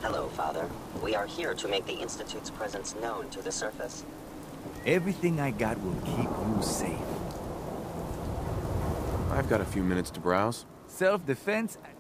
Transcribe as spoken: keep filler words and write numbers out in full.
Hello, Father. We are here to make the Institute's presence known to the surface. Everything I got will keep you safe. I've got a few minutes to browse. Self-defense